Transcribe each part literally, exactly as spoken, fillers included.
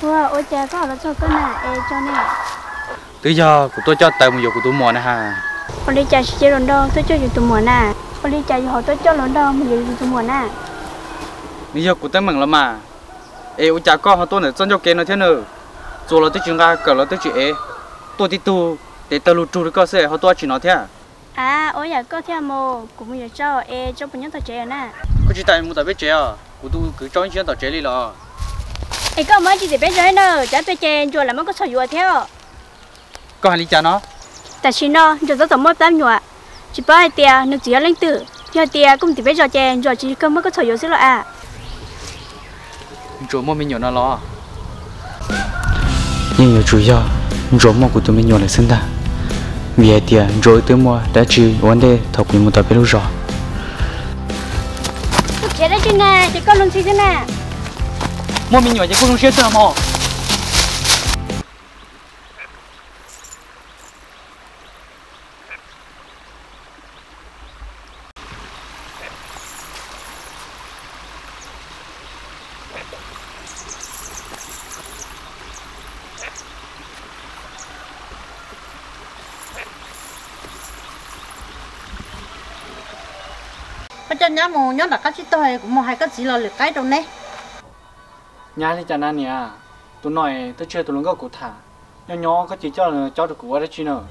Wow, ôi cha có là cho cái nào e cho nè. Từ giờ của tôi cho tay một giờ của tôi mua nè ha. Con đi chạy chơi lần đâu tôi cho dù tụi mua nè. Con đi chạy họ tôi cho lần đâu một giờ tụi mua nè. Bây giờ của tôi mừng lắm mà. Ê ôi cha có họ tôi nữa chân cho kia nó thế nữa. Rồi là tôi chừng ra cỡ là tôi chỉ ê. Tôi đi tu để tôi lưu trú được cơ sở họ tôi chỉ nói thế à. À, ôi giờ có theo mồ cũng bây giờ cho e cho bọn nhóc tao chơi nè. Có chỉ tại mua tại biết chơi à. Của tôi cứ cho chuyện tao chơi đi là. Ê có mấy chị thì biết rồi nè, chả tôi chơi rồi là mới có sợi dừa theo. Có hai lý cha nó. Tại chỉ nó rồi tao tao mới tám nhựa. Chỉ bảo hai tia nó chỉ lên tử. Giờ tia cũng thì biết rồi chơi rồi chỉ có mới có sợi dừa xíu là à. Rồi mua mình nhỏ nó lo. Nhưng nhiều chủ yếu rồi mua của tụi mình nhỏ là sinh ta. Vì vậy thì rồi tôi mua đã chỉ vấn đề thầu quý một tập biết lúc rõ. Chế đấy chứ nè, chỉ có luôn xí thế nè. Mua mình nhỏ chỉ có luôn xí thế mà. cho nhá mù nhớ là các chị tôi cũng một hai cái gì là lượt cái đâu nè nhà thì chả nan nè tôi nói tôi chơi tôi luôn có cụ thả nhỏ nhỏ có chỉ cho là cho được cụ ở đây chi nữa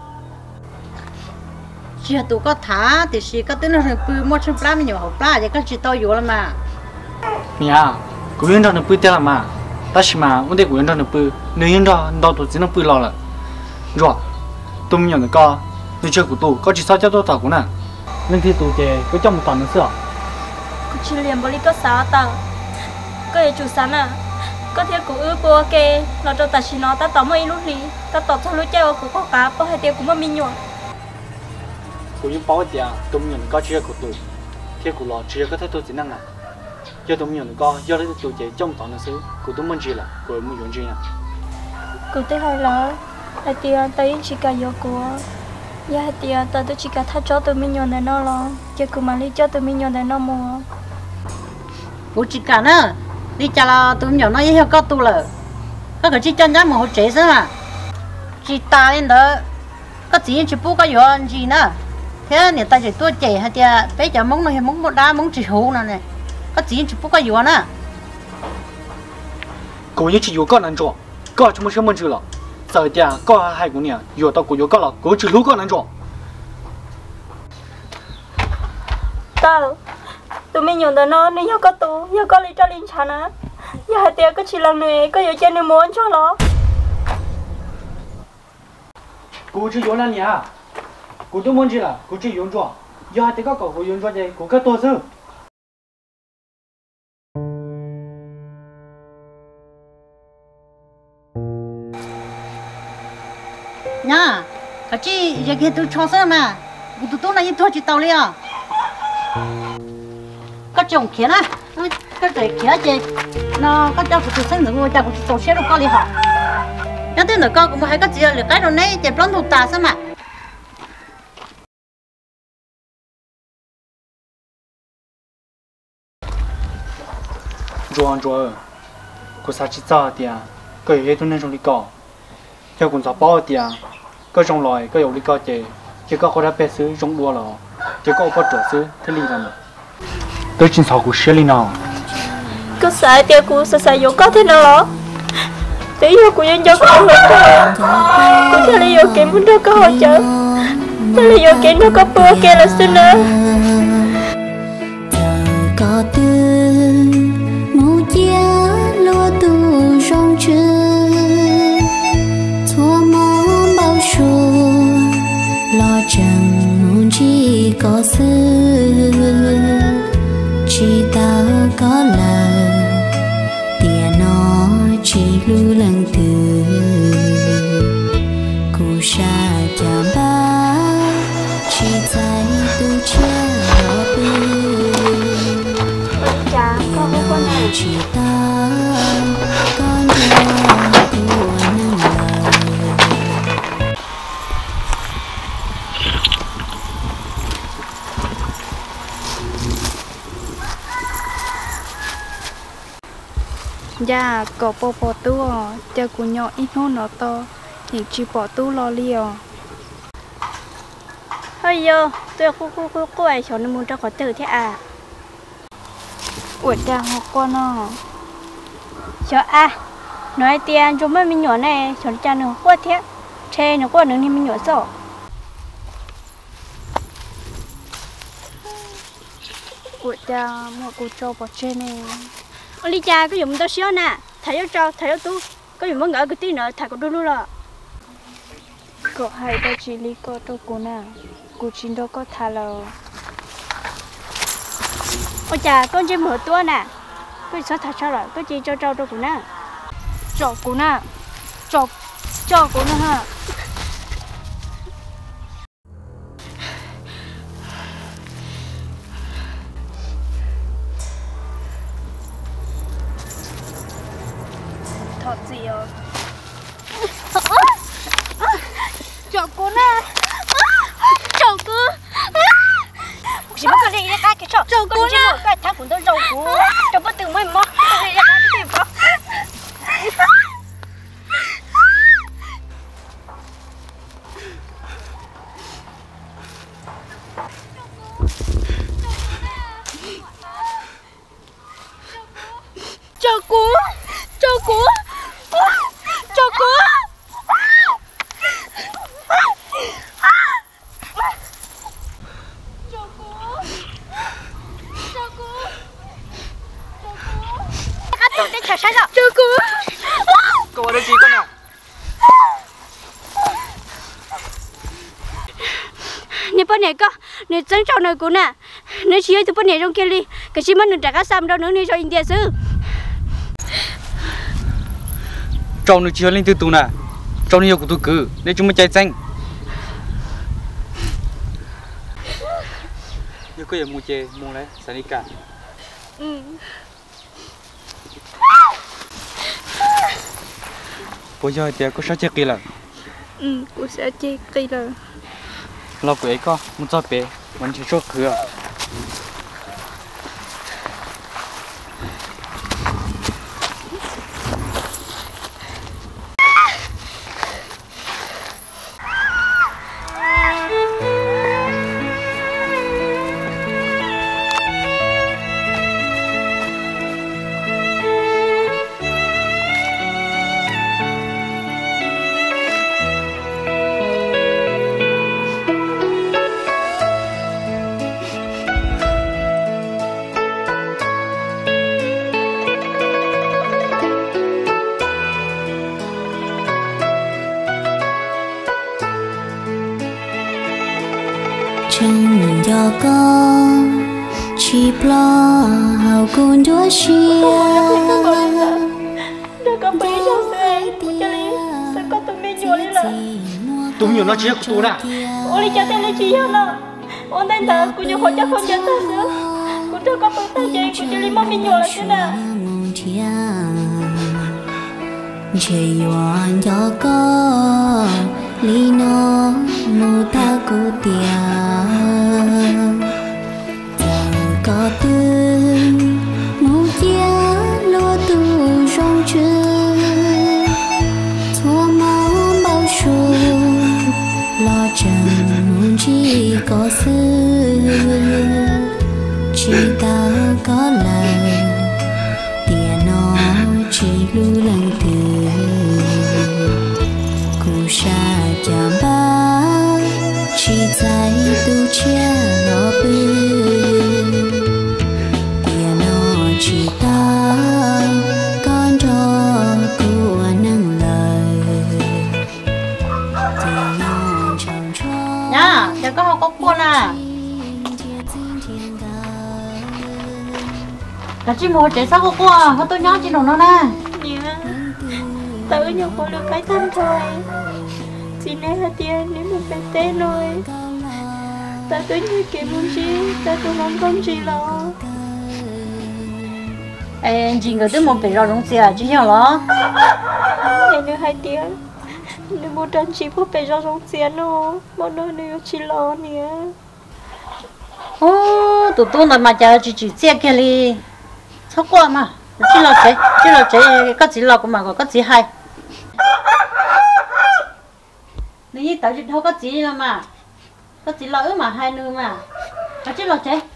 chị tụi có thả thì chị có tính là bự một trăm plá mình nhiều học plá vậy các chị tôi vô làm mà nhà cụ yên trong nó bự thế là mà ta chỉ mà vấn đề cụ yên trong nó bự nếu yên trong đâu tôi chỉ nó bự lo là rồi tôi mình nhận được co tôi chơi của tôi có chỉ sao cho tôi thảo cũng nè nên thì tôi chơi có trong một tuần nữa xưa cô chỉ liền boli có sáu tờ có gì chủ sẵn à có thể cụ ước cô kê nó cho ta chỉ nó ta tóm mấy lúc đi ta tóm xong lúc chơi của có cá có hai tiêu cũng mà mình nhọn cụ những bao tiền tôi mình nhận có chơi của tôi thì cụ lo chơi có thể tôi chỉ năng à giờ tôi mình nhận có giờ đấy tôi chơi trong một tuần nữa xưa cụ tôi muốn chơi là cụ muốn dùng chơi nè cụ tôi hay là hai tiêu tới chỉ cả vô của giờ hai tiêu tới tôi chỉ cả thắt cho tôi mình nhọn này nó lo chơi cụ mà đi cho tôi mình nhọn này nó mua cụ chỉ cả nữa đi chả là tôi nhỏ nói với có tu lờ có cái chỉ chân giá một chế sao mà chỉ ta lên đó có gì chỉ bố có gì gì nữa thế người ta chỉ tôi chế hay tiệt bây giờ mong nó mong một đá mong chỉ hú nữa này có gì chỉ bố có gì nữa cụ như chỉ có con ăn trộm có chúng mình muốn chữ了giờ tiệt có hai cụ nè有到cụ有có了cụ chỉ lúc con ăn trộm tao tụi mình nhường tới nó nếu có tụ nếu có lý cho linh chán á giờ hai tiệt có chỉ là người có nhiều chuyện nên muốn cho nó cụ chỉ dùng là nè cụ tôi muốn chữ là cụ chỉ dùng trộm giờ hai tiệt có cụ dùng trộm gì cụ cái tôi chứ nhá cái chỉ giờ kia tôi cho sao mà cụ tôi tôi này tôi chỉ tao liền có chồng kia á có trời kia chứ nó có cho tôi sinh được ngôi cha của tôi sẽ được có lý họ nhớ tới nữa con cũng hay có gì là cái đồ này chỉ plon thuộc ta sao mà rồi rồi cụ sao chỉ cho tiệt cái hệ thống này trong lý cọ cho cụ sao bao tiệt có trong loài có有lý cọ chứ chỉ có khối đá bé xứ trong đua rồi chỉ có có trở xứ thế lý làm tôi chỉ sao cụ sẽ lý nào có sai tiệt cụ sai sai có thế nào đó tí giờ cụ nhân cho con được cụ thế là giờ kiếm muốn đưa có hỗ trợ thế là giờ kiếm nó có bữa kia là xin nữa có tư ngủ chia lúa tu rong chơi thua mong bao xuân lo chẳng muốn chỉ có sự chỉ ta có lời tiền nó chỉ lưu lăng từ cụ sa chạm ba chỉ tại tu chia lo tư chỉ ta con nhà của nâng lời dạ có bỏ bỏ tu cho cô nhỏ ít hơn nó to thì chỉ bỏ tu lo liều thôi giờ tôi cô cô cô cô ấy cho nó muốn cho có tử thế à ủa cha học con nó cho à nói tiền chúng mình nhỏ này cho cha nó quá thế che nó quá nữa thì mình nhỏ sợ ủa cha một cô cho bỏ che này ôi cha có dùng tao xíu nè thấy cho thấy cho tu có dùng món ngỡ cái tí nữa thà có đu luôn rồi có hai đứa chỉ lý có đâu cô nè cô chín đâu có thà là ôi cha con chỉ mở tua nè có sao thà sao rồi có chỉ cho cho đâu cô nè cho cô nè cho cho cô nè ha thật gì à cho cô nè cho cô chỉ mất cái gì đấy cái cho cho cô nè cái thằng cũng tôi cho cô cho bất tử mới mất cái gì cái gì đó cho cô cho cô cho cô cho cô cho cô các tôi đến chờ sai rồi cho cô cô ở đây gì con nào nếu bên này có nếu chân trâu này cô nè nếu chỉ từ bên này trong kia đi cái gì mà đừng trả cá sam đâu nữa nếu cho India sư trong nó chưa lên từ tù nè trong nhiều của tôi cứ để chúng mình chạy xanh như có gì mua chè mua đấy sản đi cả ừ bây giờ thì có sao chơi kia là ừ cô sẽ chơi kia là lo quế có muốn cho bé muốn chơi chốt cửa chẳng cho con chỉ lo hào cùng đua chia đừng có bị trong xe của cha lý sẽ có tụi mình nhiều đi là tụi nhiều nó chỉ của tụi nè ôi cha tên là chi hả nó ôn tên thở của nhiều họ chắc không chân thật nữa của tôi có phải tay dây của cha lý mà mình nhiều là thế nào chỉ want cho con lý nó mù ta cố tiền chẳng có tư mù chia lo tu rong chưa thua máu bao sù lo chẳng muốn chỉ có sự chỉ ta có lời tiền nó chỉ lưu lần từ cụ sa chạm ba chỉ tại tu chia nó bư tiền nó chỉ ta con cho cụ nâng lời tiền nó chẳng cho nhá giờ có học có cuốn à là chỉ một trẻ sao có qua họ tôi nhớ chỉ đồ nó nè nhớ tự nhau có được cái thân thôi chỉ nên là tiền nếu mình phải tên rồi ta cứ như kiểu muốn gì ta cũng không không gì lo em chỉ người tôi một bị rồi đúng chưa chứ hiểu lo ngày nữa hai tiếng nếu một trận chỉ có phải do giống tiền nó một nơi nữa chỉ lo nè ô tụi tôi là mà chờ chỉ chỉ xe kia đi sao qua mà chỉ lo chế chỉ lo chế có chỉ lo của mà có chỉ hay nếu tao chỉ thôi có chỉ là mà có chỉ lo ứ mà hai nữa mà có chỉ lo chế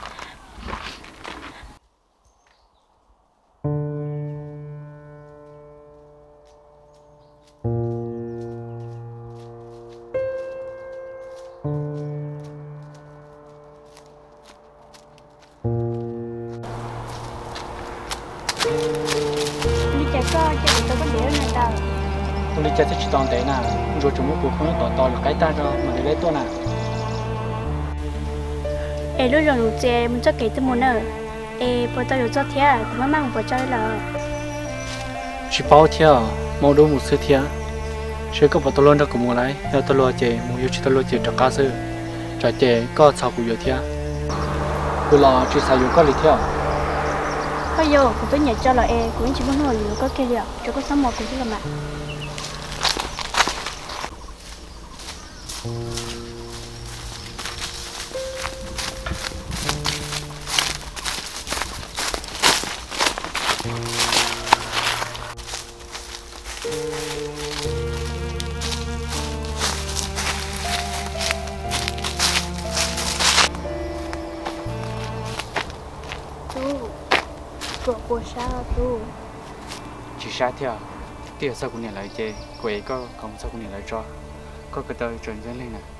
tôi đi chơi thì chỉ toàn thế nào rồi chúng nó cũng không có to là cái ta rồi mà để lấy tôi nào ê lúc rồi lúc chơi mình cho kể từ mùa nở ê bữa tao cho thế thì mới mang bữa chơi là chỉ bao theo màu đồ một sự theo sẽ có bữa tôi luôn đó cũng mua lại nếu tôi lo chơi mua yêu chỉ tôi lo chơi cho cá sư cho chơi có sao cũng yêu theo tôi lo chỉ sao yêu có lý theo bây giờ cũng tôi nhảy cho là ê cũng chỉ muốn ngồi yêu có kia liệu cho có sống một cũng là mà của của sao tu chỉ sát theo tiếc sao cũng nhận lại chơi quậy có không sao cũng nhận lại cho có cái tờ chuyển dẫn lên này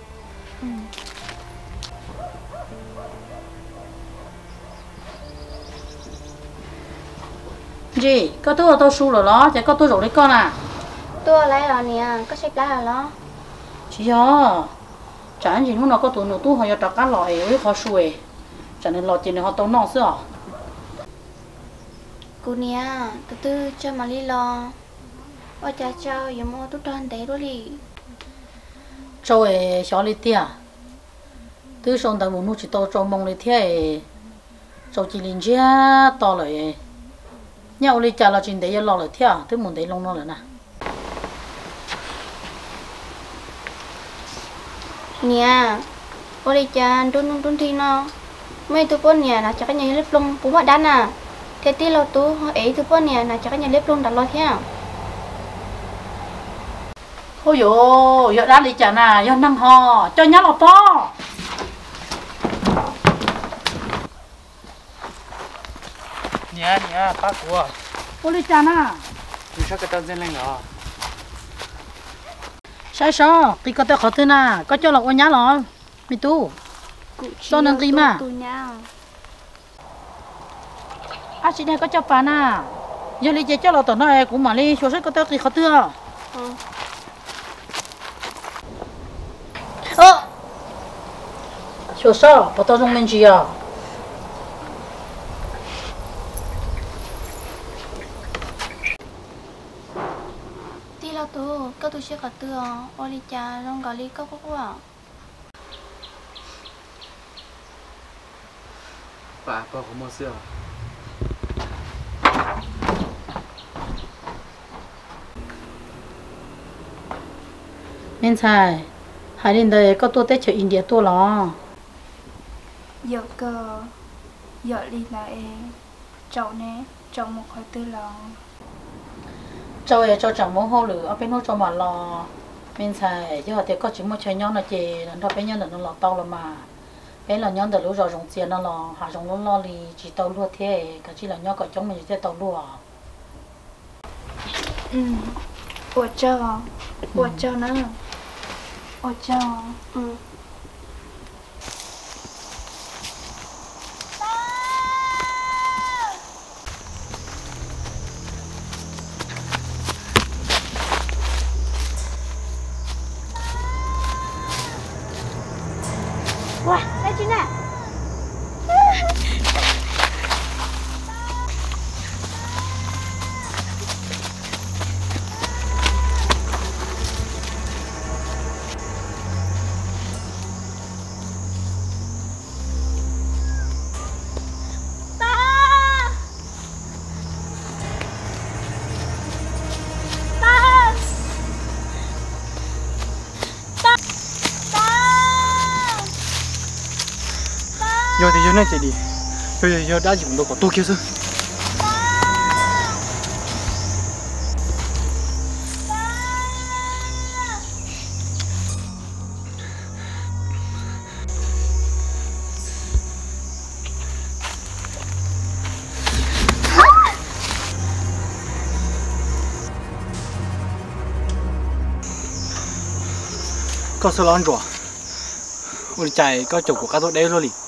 gì có tôi tôi su rồi đó chỉ có tôi rồi đấy con à tôi lấy rồi nè có xếp lá rồi đó chỉ do chẳng gì lúc nào có tụi nó tu họ cho trọc cá loại với họ xuôi chẳng nên lo chuyện này họ tao nọ xưa cô nè từ từ cho mà đi lo ở cha cháu giờ mua tôi toàn té rồi đi rồi xóa đi tia từ xong tại muốn nuôi chỉ tao cho mong đi thế rồi chỉ linh chia to lại nhau đi cha là chuyện đấy lo lại thế thứ muốn đấy long nó lại nè nè ở đây cha đun đun thi nó mấy tụi con nè là chắc cái nhà lép lông bố mà đan à thế tí lâu tú họ ấy tụi con nè là chắc cái nhà lép lông đặt lo thế à ôi dồi giờ đã đi chả nè giờ năng hò cho nhá là to nhá nhá bác của ôi đi chả nè tôi sao cái tờ dẫn lên đó sao sao thì có tới khó thứ nè có cho lọc ôi nhá lọ mi tu cho nên gì mà à chị này có cho bà nè giờ đi chơi cho lọ tao nói cũng mà đi số sách có tới thì khó thứ à ơ số sao bắt tao dùng mình gì à tí lâu tú có tôi sẽ có tư ở đây cha trong gọi đi có có quá bà có không mua xưa nên sai hai đến đây có tôi tới chợ India tôi lo giờ cơ giờ đi lại cháu nè cháu một khỏi tư lòng cháu ấy cháu chẳng muốn hô lửa ở bên nó cho mà lo nên sai chứ họ thì có chỉ một chơi nhon là chị lần đó bên nhon là nó lo tao là mà bên là nhon từ lúc rồi dùng tiền nó lo hạ dùng lúc lo thì chỉ tao luôn thế cái chỉ là nhon có chống mình chỉ tao luôn ừ ủa cho ủa cho nữa ủa cho ừ Wow, đây chính nè. giờ thì giờ này chị đi giờ giờ đã dùng đồ của tôi kia chứ có số lon rồi ôi chạy có chỗ của các tôi đây luôn đi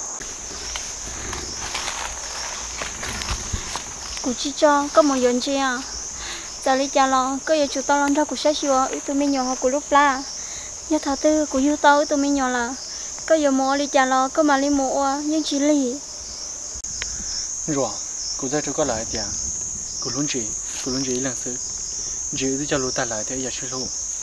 cụ chỉ cho có một vấn gì à giờ đi cha lo có giờ chủ tao làm ra cụ sẽ xíu ít tụi mình nhỏ họ cụ lúc la nhớ thà tư cụ yêu tao tụi mình nhỏ là có giờ mua đi cha lo có mà đi mua nhưng chỉ lì rồi cụ ra cho có lại tiền cụ luôn chỉ cụ luôn chỉ lần thứ chỉ tôi cho lúa ta lại thế giờ chưa lúa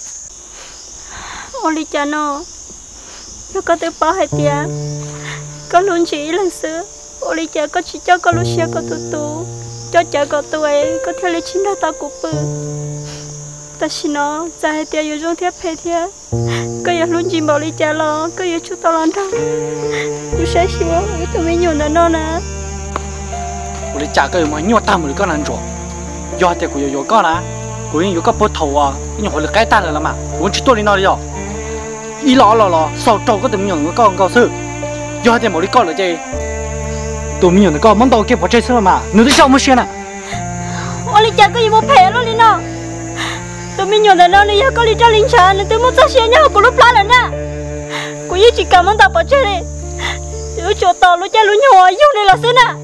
ôi đi cha nó nó có tự bảo hay tiền có luôn chỉ lần xưa ôi đi cha có chỉ cho có lúc xe có tụt tụt cho cha có tuổi có theo lịch trình đã tao cũng bự ta xin nó cha hay tiền yêu trong thiệp hay thiệp có giờ luôn chỉ bảo đi cha lo có giờ chú tao làm đâu chú sẽ xíu cái tụi mình nhổn nó nè 我的价格有么鸟大么的个难做，要得个要要个啦，个人有个不头啊，你回来该打了嘛，我去多里那里要，一老老老少找个都没有个高高手，要得么的高了这，都没有那个忙到给不这次了嘛，你都想么选呢？ 我的价格有么赔了哩呢？都没有的那里要个里找零钱，你都么这些鸟个路pla了呢？我一直赶忙到不这里，有chỗ tàu路家路nhỏ用的了是呢。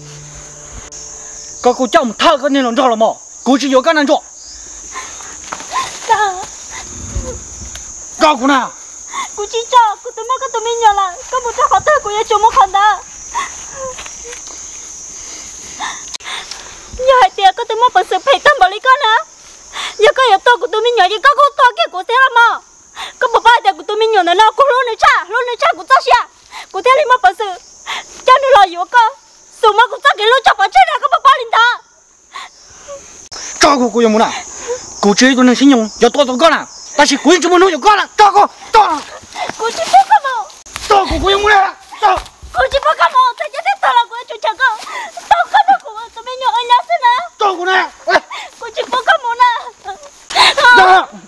có cô chồng thơ có nên làm rõ là mỏ cô chỉ có cái này rõ có cô nào cô chỉ cho cô tụi nó có tụi mình nhỏ là có một cái khó thơ của nhà chồng một phần đó nhà hai tia có tụi nó bằng sự phải tâm bảo lý con hả giờ có nhà to của tụi mình nhỏ thì có cô to kia của thế là mỏ có một ba tia của tụi mình nhỏ là nó cô luôn nữa cha luôn nữa cha của tao xia của thế là mà bằng sự cho nên lo yếu con số mà cũng chắc cái lối chọc ở trên này có bao linh ta cho cô cô yêu muốn nào cô chơi tôi nên xin nhung cho tôi tôi con nào ta chỉ quý cho muốn nuôi con nào cho cô cho cô chỉ biết cái mồ cho cô cô yêu muốn nào cho cô chỉ biết cái mồ tại sao thế tao là cô chủ chẳng có tao không được cô tụi mình nhỏ anh nhá thế nào cho cô nào cô chỉ biết cái mồ nào cho